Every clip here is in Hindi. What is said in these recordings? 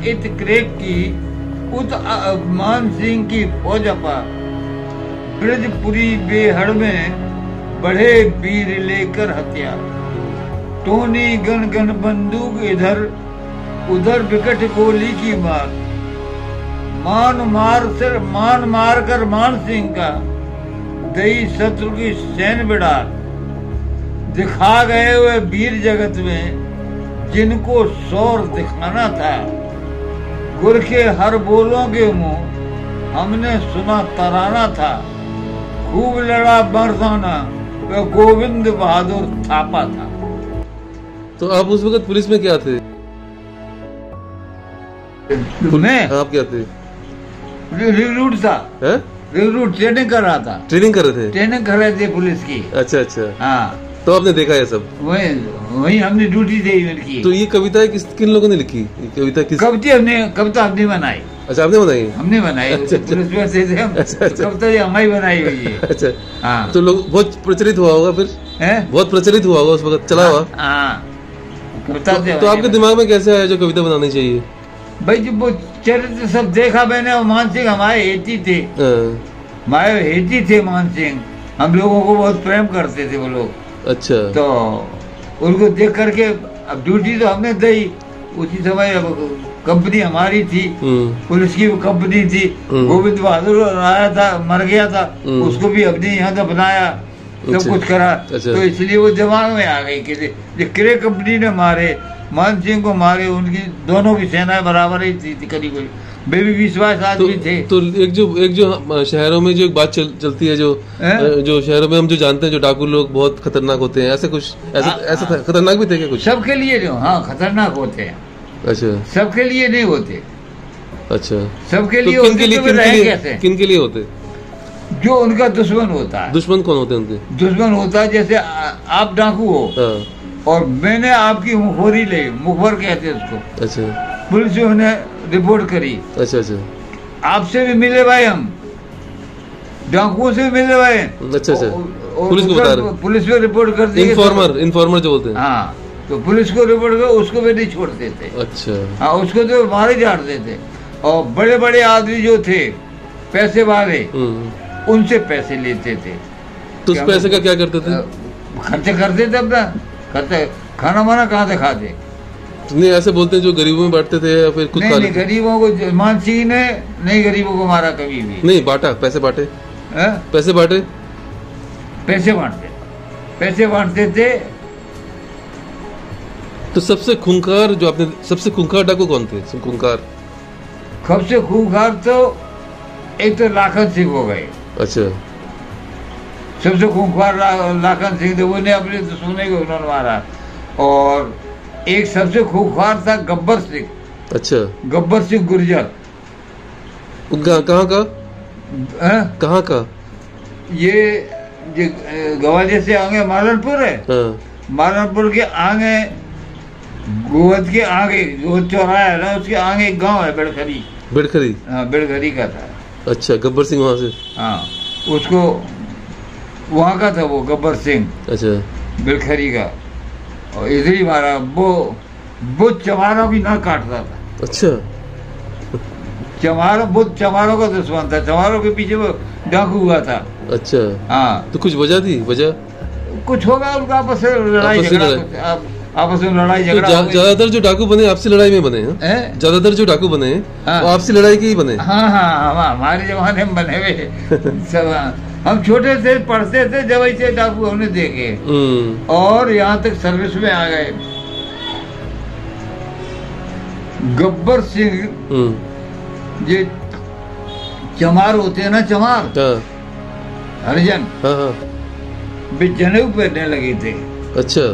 इत क्रेक की उत मान सिंह की फौज अपा ब्रजपुरी बेहड़ में बढ़े वीर लेकर हथियार। टोनी गन गन बंदूक इधर उधर विकट गोली की मार। मान मार कर मान सिंह का दई शत्रु की सैन बिडार। दिखा गए हुए वीर जगत में जिनको शौर दिखाना था। गुर के हर बोलों के मुंह हमने सुना तराना था। खूब लड़ा मर्दाना तो गोविंद बहादुर थापा था। तो आप उस वक्त पुलिस में क्या थे? आप क्या थे? रिक्रूट था। रिक्रूट ट्रेनिंग कर रहा था। ट्रेनिंग कर रहे थे? ट्रेनिंग कर रहे थे पुलिस की। अच्छा अच्छा। हाँ, तो आपने देखा ये सब? वही हमने ड्यूटी की। तो ये कविता किन लोगों ने लिखी? कविता हमने बनाई। अच्छा, आपने बनाई? हमने बनाई। अच्छा, पुलिस में से हम। अच्छा, अच्छा। कविता हमारी बनाई हुई है। अच्छा। हाँ। तो लोग बहुत प्रचलित हुआ होगा फिर? बहुत प्रचलित हुआ होगा उस वक्त, चला हुआ। हाँ, कविता तो आपके दिमाग में कैसे आया जो कविता बनानी चाहिए? भाई जब वो चरित्र सब देखा मैंने, और मान सिंह हमारे हेती थे। हमारे हेती थे मान सिंह। हम लोगों को बहुत प्रेम करते थे वो लोग। अच्छा। तो उनको देख करके अब ड्यूटी तो हमने दी। उसी समय कंपनी हमारी थी, पुलिस की कंपनी थी। गोविंद बहादुर आया था, मर गया था, उसको भी अपने यहाँ से बनाया, सब कुछ करा। तो इसलिए वो दिमाग में आ गई कि क्रे कंपनी ने मारे, मान सिंह को मारे, उनकी दोनों की सेनाएं बराबर ही थी करीब। बेबी विश्वास आदमी थे। तो एक जो शहरों में जो एक बात चलती है, जो शहरों में हम जो जानते हैं, जो डाकू लोग बहुत खतरनाक होते हैं, ऐसे कुछ ऐसा खतरनाक भी थे क्या कुछ? सबके लिए जो, हाँ, खतरनाक होते हैं। अच्छा। सबके लिए नहीं होते। अच्छा। सबके लिए तो किन के लिए होते? जो उनका दुश्मन होता है। दुश्मन कौन होते हैं उनके? दुश्मन होता है जैसे आप डाकू हो और मैंने आपकी मुखबरी ली, मुखबर कहते हैं उसको। अच्छा। पुलिस में उन्हें रिपोर्ट करी। अच्छा अच्छा। आपसे भी मिले भाई, हम डाकुओं से भी मिले भाई। अच्छा अच्छा। पुलिस को बता रहे? पुलिस में रिपोर्ट कर दी। इन्फॉर्मर जो बोलते हैं। हाँ, तो पुलिस को रिपोर्ट कर, उसको भी नहीं छोड़ते थे। अच्छा। हाँ, उसको तो मारे जाते थे। और बड़े बड़े आदमी जो थे, पैसे वाले, उनसे पैसे लेते थे। तो उस पैसे का क्या करते थे? खर्चे करते थे अपना। खर्चे, खाना वाना कहाँ से खाते? नहीं, ऐसे बोलते हैं जो गरीबों में बांटते थे या फिर खुद? नहीं, गरीबों को मान सिंह ने नहीं गरीबों को मारा कभी भी। नहीं, बांटा, पैसे बांटे। पैसे बांटे, पैसे बांटते थे। तो सबसे खूंखार डाकू कौन थे? सबसे खूंखार तो एक तो लाखन सिंह हो गए। अच्छा। सबसे खूंखार लाखन सिंह थे, उन्हें अपने दुश्मन को उन्होंने मारा। और एक सबसे खूंखार था गब्बर सिंह। अच्छा। गब्बर सिंह गुर्जर। कहाँ का? ये ग्वालियर से आगे मालनपुर है। मालनपुर के आगे, गोवध के आगे, गोवध चौराहा है ना, उसके आगे एक गांव है बेड़खरी। हाँ, बेड़खरी का था। अच्छा, गब्बर सिंह वहाँ से? हाँ, उसको वहाँ का था वो गब्बर सिंह। अच्छा। बेड़खरी का। और इधर ही मारा। वो चमारों की ना काटता था। अच्छा। चमारों का दुश्मन था। चमारों के पीछे वो डाकू हुआ था। अच्छा। हाँ। तो कुछ वजह थी? कुछ होगा उनका आपस में लड़ाई झगड़ा। ज्यादातर जो डाकू बने आपसी लड़ाई में बने हैं? ज्यादातर जो डाकू बने वो आपसी लड़ाई के ही बने? हाँ, हमारे जमाने में बने हुए सब। हम छोटे से पढ़ते थे जब ऐसे डाकू हमने देखे, और यहाँ तक सर्विस में आ गए। गब्बर सिंह, ये चमार होते हैं ना, चमार हरिजन, वे जनेऊ पहनने लगे थे। अच्छा।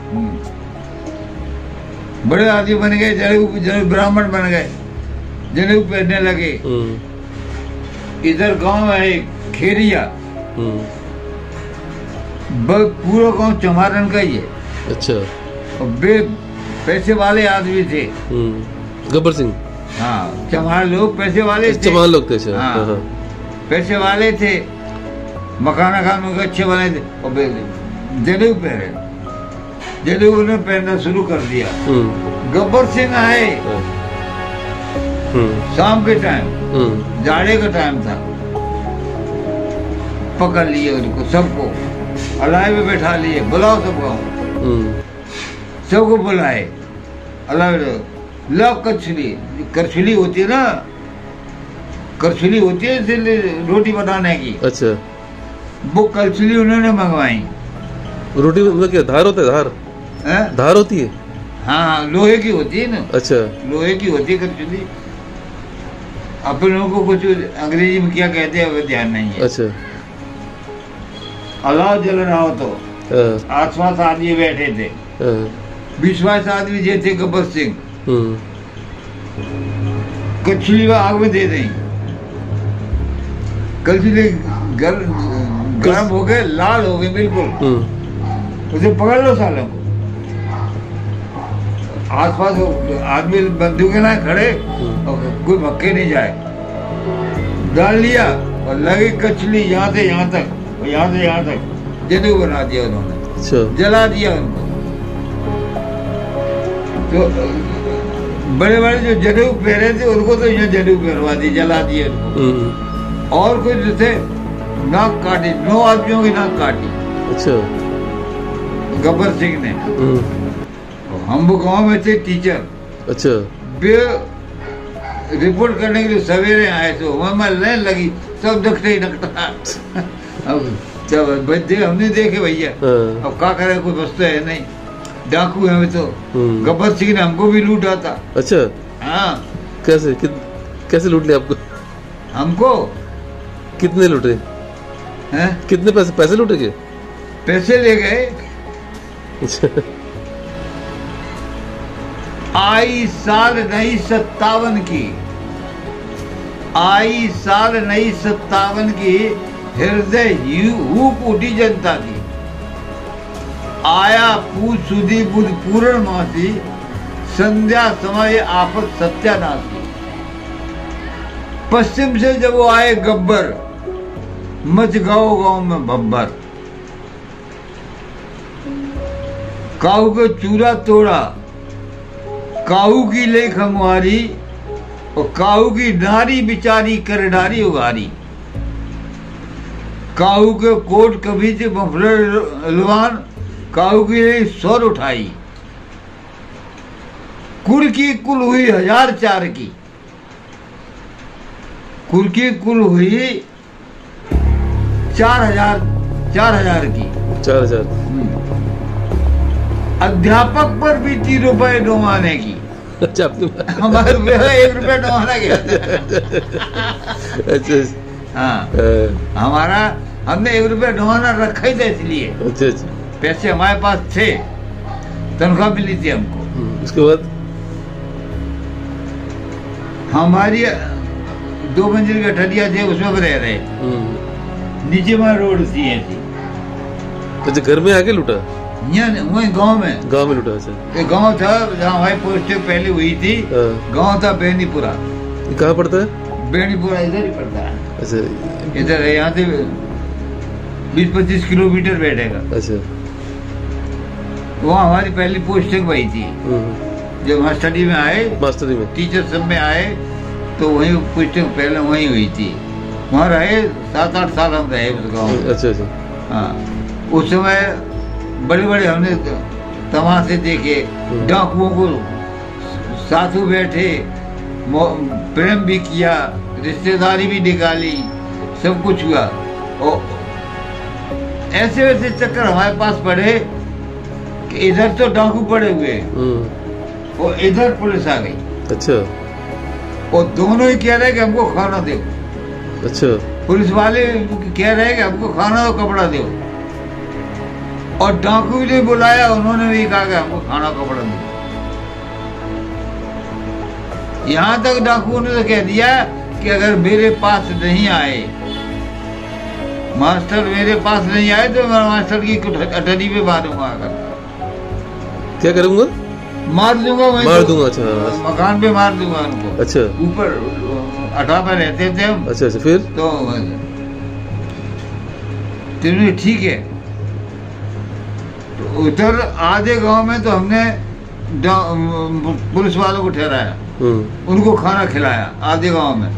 बड़े आदमी बन गए, जनेऊ ब्राह्मण बन गए, जनेऊ पहनने लगे। इधर गांव है खेरिया, पूरा गांव चमारन का ही है। अच्छा। और वे पैसे वाले आदमी थे। गब्बर सिंह? हाँ, चमार लोग पैसे वाले थे। चमार लोग थे। हाँ, पैसे वाले थे, मकाना खान में अच्छे वाले थे। और जनेऊ पहने, जनेऊ ने पहनना शुरू कर दिया। गब्बर सिंह आए, शाम के टाइम, जाड़े का टाइम था, पकड़ लिए उनको सबको, अलाय में बैठा लिए, बुलाओ सबको, सबको बुलाए, अलाय लो कछली, करछुली होती है ना, करछुली होती है रोटी बनाने की। अच्छा, वो करछुली उन्होंने मंगवाई। रोटी मतलब क्या धार होता है? धार धार होती है? हाँ, लोहे की होती है ना। अच्छा, लोहे की होती है करछुली। अपन लोगों को कुछ अंग्रेजी में क्या कहते हैं वो ध्यान नहीं है। अच्छा, अलाव जल रहा हो तो आसपास आदमी बैठे थे, 20-22 आदमी जो थे, गब्बर सिंह कछुली आग में दे दें, कछुली गर्म हो गए, लाल हो गए बिल्कुल, उसे पकड़ लो सालों को। आसपास आदमी बंदूकें ना खड़े और कोई भक्के नहीं जाए, डाल लिया और लगी कछली यहाँ से यहाँ तक, यहाँ से यहाँ तक जनेऊ बना दिया उन्होंने। अच्छा, जला दिया उनको। तो बड़े बड़े जो जनेऊ पहरे थे उनको तो यहाँ जनेऊ पहरवा दी, जला दिए उनको। और कुछ थे नाक काटी, 9 आदमियों की नाक काटी। अच्छा, गब्बर सिंह ने। हम वो गाँव में थे टीचर। अच्छा, रिपोर्ट करने के लिए सवेरे आए तो हमें लाइन लगी, सब नकटा ही नकटा। अब जब बच्चे हमने देखे भैया, अब क्या करे, कोई बस तो है नहीं, डाकू है तो। गब्बर सिंह ने हमको भी लूटा था। अच्छा, हाँ। कैसे कैसे लूट लिया आपको? हमको कितने लूटे हैं? कितने पैसे लूटे के? पैसे ले गए। आई साल नई 57 की, आई साल नई 57 की, हृदय हूप उठी जनता की। आया पूछ सुधी बुध पूर्ण मासी, संध्या समय आफत सत्यानाशी। पश्चिम से जब वो आए गब्बर, मच गाँव गाँव में बब्बर। काऊ को चूरा तोड़ा, काऊ की ले खमवारी, और काऊ की नारी बिचारी कर डारी उगारी। काऊ के कोट कभी से मफलर लवान, काऊ की ले सौर उठाई। कुल की कुल हुई 1004 की, कुल की कुल हुई 4000 की। 4000। अध्यापक पर भी 3 रुपए डुमाने की। अच्छा, हमारे 1 रुपया डुमाना गया। अच्छा, हाँ, हमारा हमने 1 रुपया डुमाना रखा ही था इसलिए। अच्छा, पैसे हमारे पास थे, तनख्वाह मिली थी हमको। उसके बाद हमारी 2 मंजिल का ठडिया थे, उसमें रह रहे। नीचे वहाँ रोड थी ऐसी। अच्छा, घर में आके लूटा? वही गांव में लूटा। अच्छा, एक गांव था जहाँ हमारी पोस्टिंग पहले हुई थी। गांव था बेनीपुरा। कहाँ पड़ता है? बेनीपुरा इधर ही पड़ता है। अच्छा, इधर है, यहाँ से 20-25 किलोमीटर बैठेगा। अच्छा, वहाँ हमारी पहली पोस्टिंग वही थी। जब मास्टरी में आए, टीचर सब में आए, तो वही पोस्टिंग पहले वही हुई थी। वहाँ रहे 7-8 साल हम रहे उस गाँव में। अच्छा, हाँ। उस समय बड़े बड़े हमने तमाशे देखे, डाकुओं को साथों बैठे, प्रेम भी किया, रिश्तेदारी भी निकाली, सब कुछ हुआ। और ऐसे वैसे चक्कर हमारे पास पड़े कि इधर तो डाकू पड़े हुए और इधर पुलिस आ गई। अच्छा, और दोनों ही कह रहे कि हमको खाना दो। अच्छा, पुलिस वाले कह रहे कि हमको खाना दो, कपड़ा दो, और डाकू ने बुलाया, उन्होंने भी कहा कि हमको खाना कपड़ा दो। यहाँ तक डाकुओं ने तो कह दिया कि अगर मेरे पास नहीं आए, मास्टर मेरे पास नहीं आए, तो मैं मास्टर की अटरी पे मारूंगा। अगर क्या करूंगा? मार दूंगा। मार दूंगा। अच्छा, मकान पे मार दूंगा उनको। अच्छा, ऊपर 18 पे रहते थे हम। अच्छा, फिर तो ठीक है। उधर आधे गांव में तो हमने पुलिस वालों को ठहराया। उनको खाना खिलाया आधे गांव में।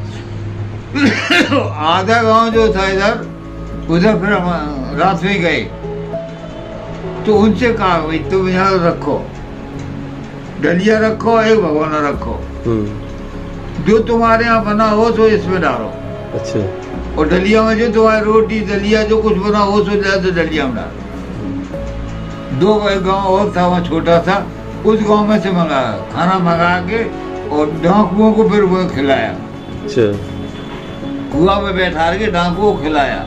आधा गांव जो था इधर उधर फिर हम रात में गए तो उनसे कहा भाई तुम यहाँ रखो, डलिया रखो, एक भगवाना रखो, जो तुम्हारे यहाँ बना हो तो इसमें डालो। अच्छा। और डलिया में जो तुम्हारी रोटी दलिया जो कुछ बना हो तो जाए तो डलिया में डालो। दो गांव और था वहाँ छोटा सा, उस गांव में से मंगाया खाना, मंगा के और डाकुओं को फिर वो खिलाया। अच्छा। कुआं में बैठा के डाकुओं को खिलाया।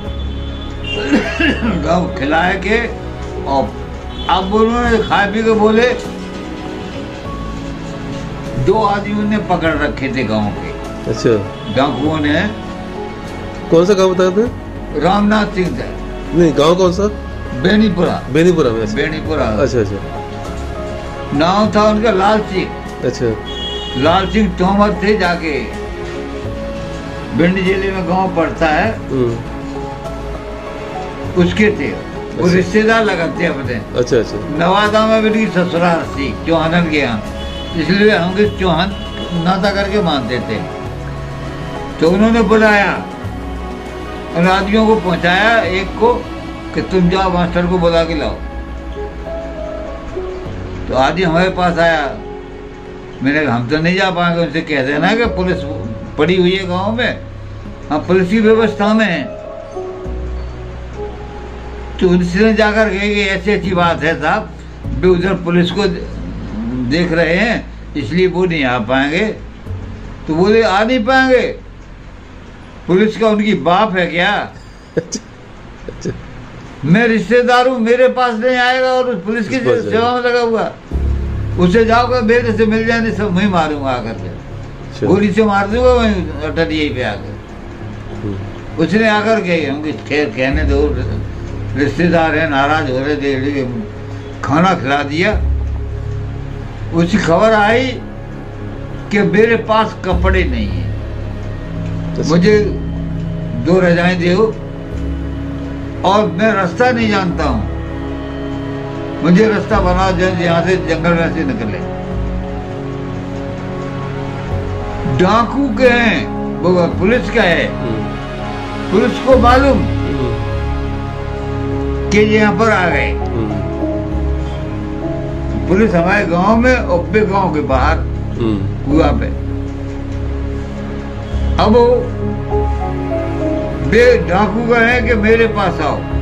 खिलाए के और अब उन्होंने खा पी के बोले, दो आदमी ने पकड़ रखे थे गांव के। अच्छा। डाकुओं ने। कौन सा गांव बताया था? रामनाथ सिंह था। नहीं, गांव कौन सा? बेनीपुरा। बेनीपुरा में? बेनीपुरा। अच्छा अच्छा। नाम था उनका लाल सिंह। अच्छा। लाल सिंह तोमर थे, जाके भिंड जिले में गांव पड़ता है, उसके थे। वो रिश्तेदार लगाते अपने। अच्छा अच्छा। नवादा में भी ससुराल थी चौहानन के यहाँ, इसलिए हम चौहान नाता करके मानते थे। तो उन्होंने बुलाया उन आदमियों को, पहुंचाया एक को कि तुम जाओ मास्टर को बुला के लाओ। तो आदमी हमारे पास आया, मैंने कहा हम तो नहीं जा पाएंगे, उनसे कह देना कि पुलिस पड़ी हुई है गांव में, हम पुलिस की व्यवस्था में है। तो उनसे जाकर कहे कि ऐसी अच्छी बात है साहब, वे उधर पुलिस को देख रहे हैं इसलिए वो नहीं आ पाएंगे। तो बोले आ नहीं पाएंगे, पुलिस का उनकी बाप है क्या? मैं रिश्तेदार हूँ, मेरे पास नहीं आएगा और पुलिस की सेवा में लगा हुआ, उसे जाओगे मेरे से मिल जाने सब मैं मारूंगा आकर के, गोली से मार दूंगा मैं अटल यही पे आकर। उसने आकर के होंगे खैर कहने दो, रिश्तेदार है नाराज हो रहे थे, खाना खिला दिया। उसकी खबर आई कि मेरे पास कपड़े नहीं है, मुझे 2 रजाएं दो और मैं रास्ता नहीं जानता हूँ, मुझे रास्ता बना दो यहाँ से जंगल में से निकले। डाकू के हैं, वो पुलिस का है, पुलिस को मालूम कि यहाँ पर आ गए। पुलिस हमारे गांव में, ओपे गांव के बाहर कुआं पे। अब वे डाकू का है कि मेरे पास आओ,